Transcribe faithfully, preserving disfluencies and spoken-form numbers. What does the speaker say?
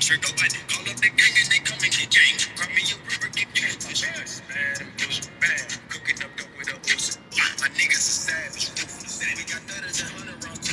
Trick nobody. Call up the gang and they come and get gang. Cry me a river, get catfish. Bad and bullshit, bad. Cooking up dope with a pussy. My niggas are savage. We got thudders and hundred rounds.